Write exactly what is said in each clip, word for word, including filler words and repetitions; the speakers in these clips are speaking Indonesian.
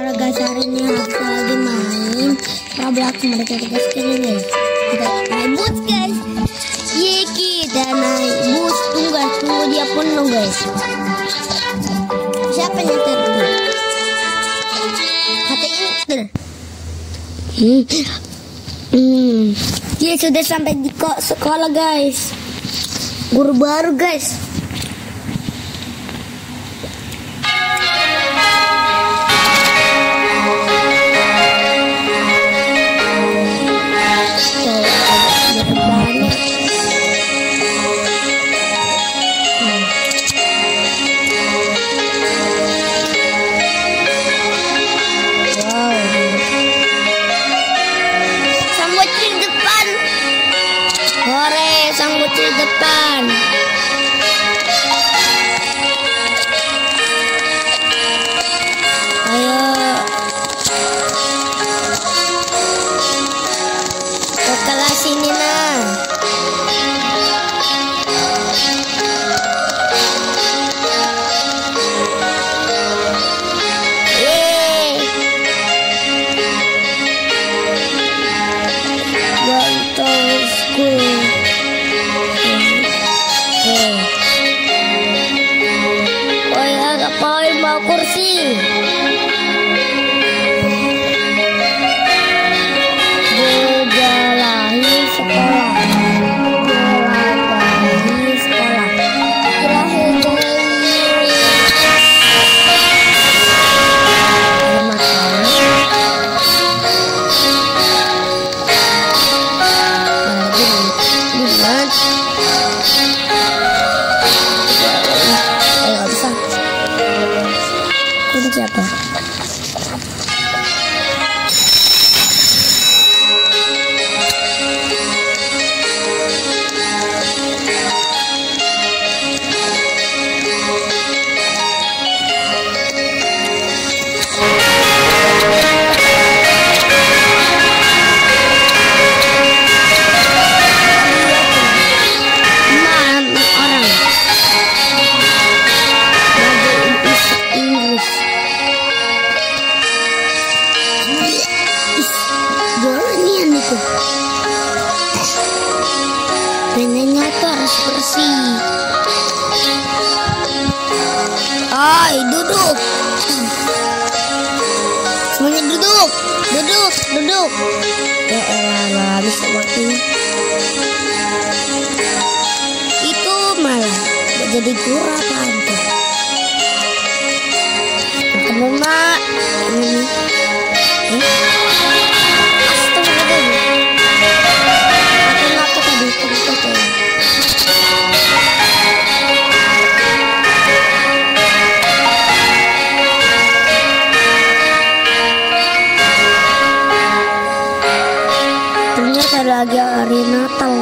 Halo guys, hari ini aku lagi main Roblox. Mereka kita sini guys. Kita naik bus guys. Ye, kita naik bus. Tunggu guys, tunggu dia penuh guys. Siapa yang nyetir? Katanya nyetir. Hmm. Hmm. Dia sudah sampai di sekolah guys. Guru baru guys. Sang bocil depan. Ayo. Ke kelas ini nah. Yeay. Going to school. Oh ya, gak boleh bawa kursi. Jelahi sekolah. Jelahi sekolah. Jelahi siapa? Pengennya tuh harus bersih. Hai, duduk. Semuanya duduk. Duduk, duduk. Ya elah, lah habis waktunya. Itu malah jadi guru apaan tuh? Makan mak. Ini. Eh? Ternyata lagi hari Natal.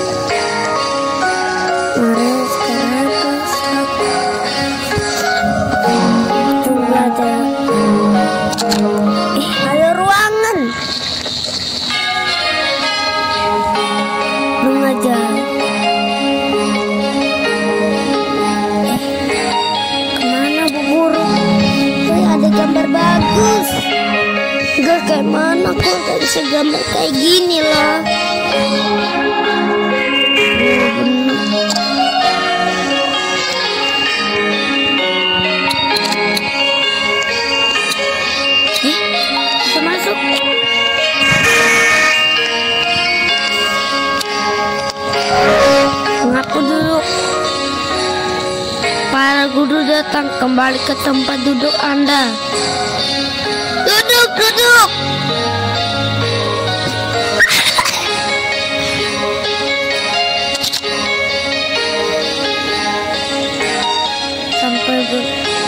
Mari sekarang tunggu aja. Eh, ada ruangan. Belum aja. Eh, kemana Bu Guru? Eh, ada gambar bagus. Gak kayak mana kok gak bisa gambar kayak gini lah. Eh, bisa masuk. Ngaku duduk. Para guru datang, kembali ke tempat duduk Anda. Duduk, duduk. Sampai ber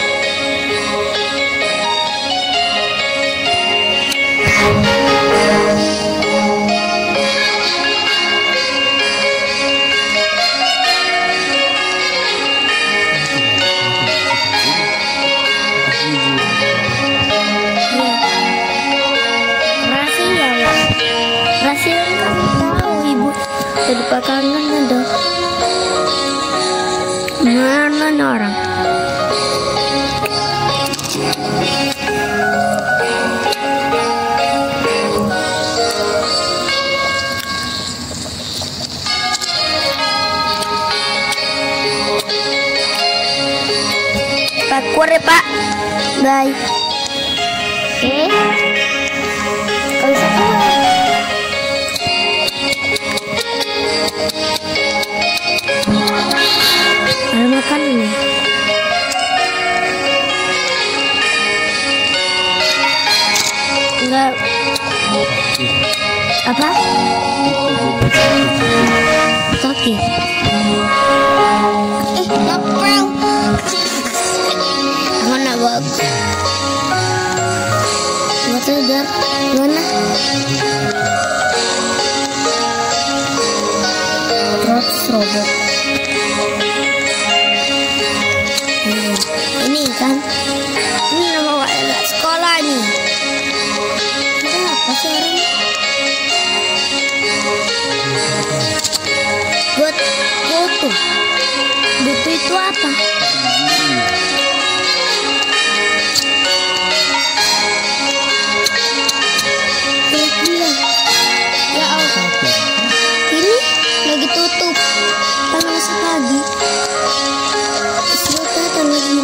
Jadi pakangan ada. Mana orang? Bye. Eh, kalau bisa keluar. Ada makanan nih. Enggak. Apa? Kaki. Eh, ngapel. Mana bagus? Betul dar. Mana? Rots robot. Hmm, ini kan? Ini nama anak sekolah nih. Ini apa sih orang? Buat foto. Butuh itu apa? Ya Allah. Ini lagi tutup. Kan masih pagi. Istirahat lagi.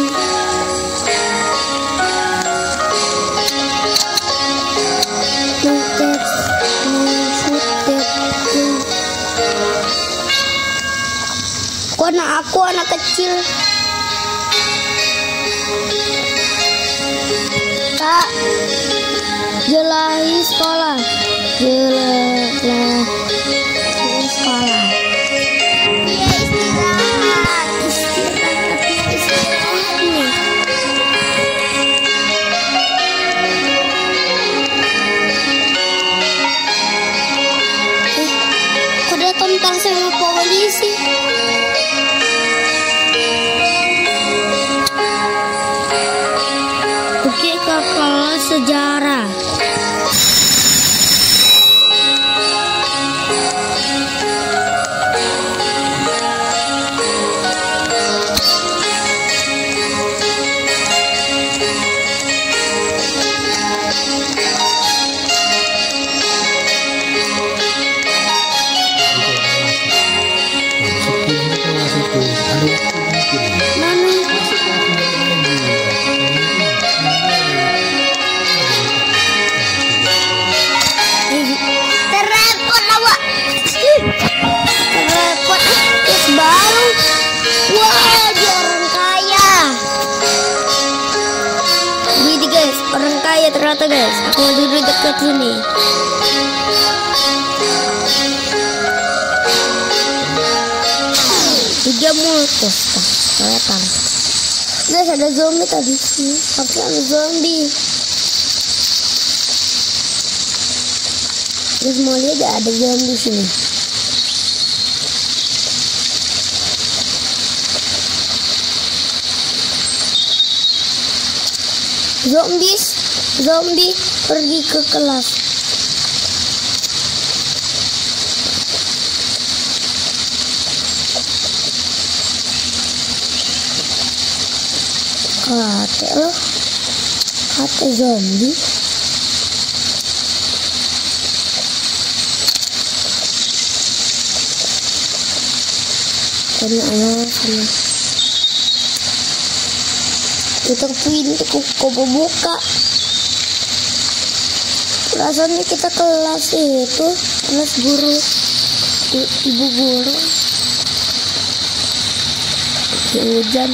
Tutup. Kok anak aku anak kecil. Kak, jelahi sekolah. Jelahi sekolah. Iya istirahat, istirahat, istirahat nih. Eh, kok dia tentang sama polisi? Oke, ke kelas sejarah. Orang kaya ternyata guys, aku mau duduk dekat sini. Tiga meletus, kelihatan. Guys, ada zombie tadi sini, tapi ada zombie. Guys, mau lihat ada zombie sini. Zombies, zombie pergi ke kelas. Kate loh, kate zombie. Kena sana. Kita pintu kok buka. Rasanya kita kelas itu kelas guru ibu guru. Hujan.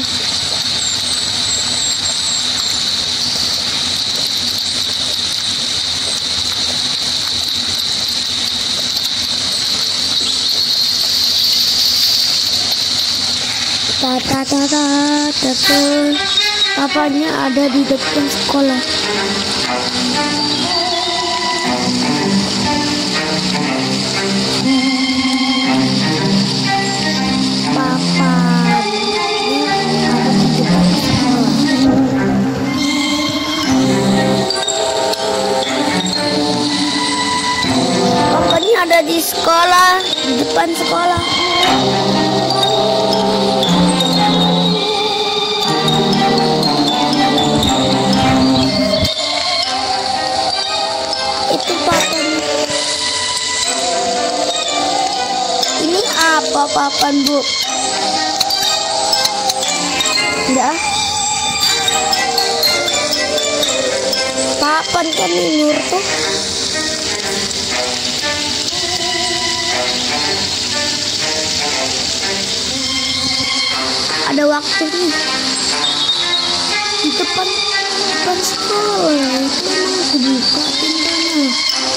Ta ta ta ta ta ta. Papanya ada di depan sekolah. Papa ada di depan sekolah. Papanya ada di sekolah, di depan sekolah. Itu papan. Ini apa papan, Bu? Enggak. kapan kan tidur tuh? Ada waktu nih di depan depan sekolah. Itu aku buka pintunya.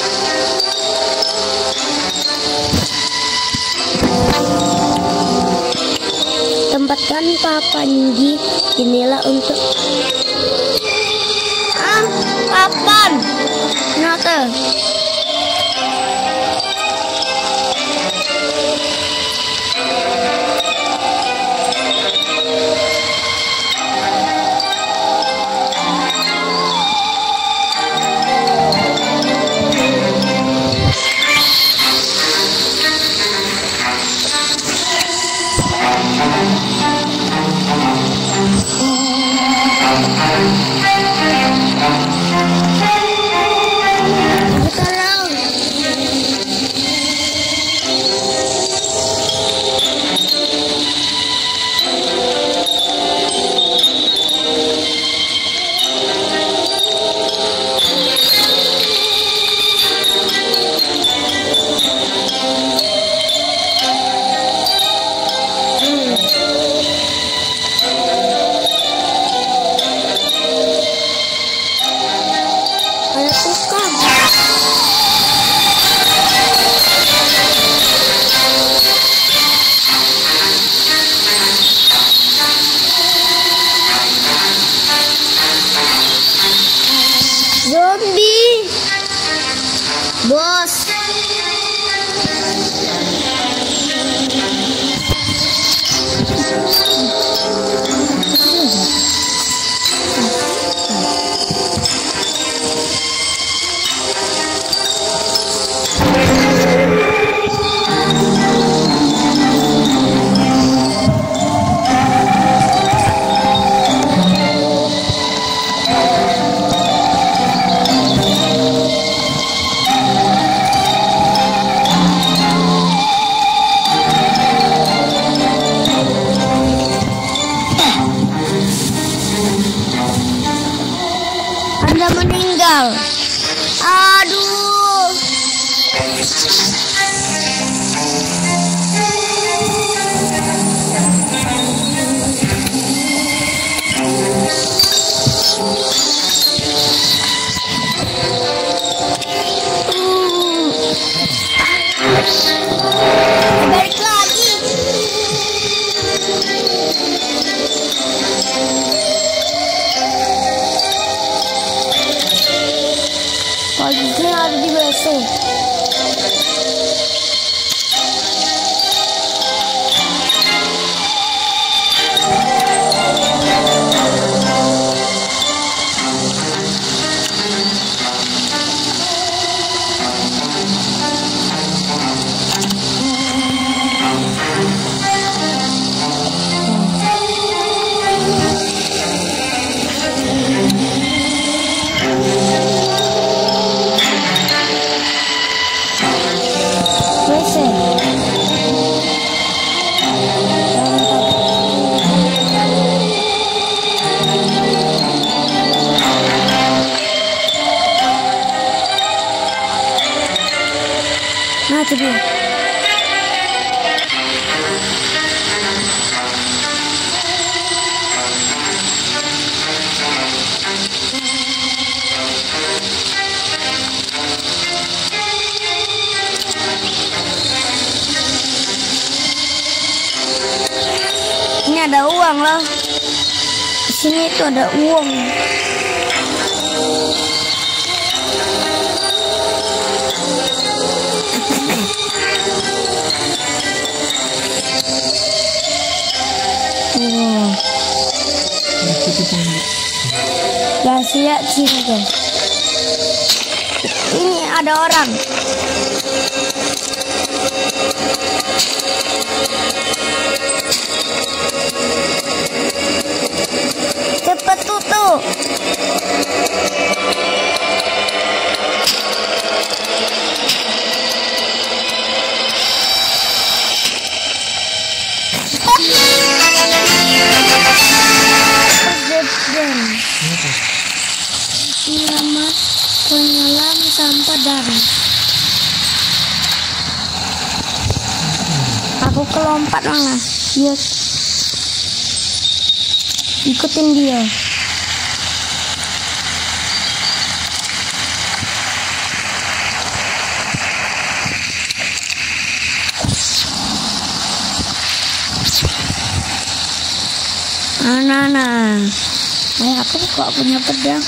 Tempatkan papangi jendela untuk ah papan nata. Zombie, bos. Anda meninggal. Aduh. Balik lagi. Posisinya ada di W C. Nah, itu dia. Ini ada uang loh. Di sini itu ada uang. Wow. Rahasia Cina guys. Ini ada orang. Cepat tutup. Selamat. penyelam sampah daring. Aku kelompat malah. Dia ikutin dia. Nah, nah, eh, aku kok punya pedang.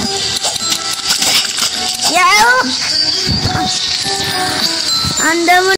Ya, Anda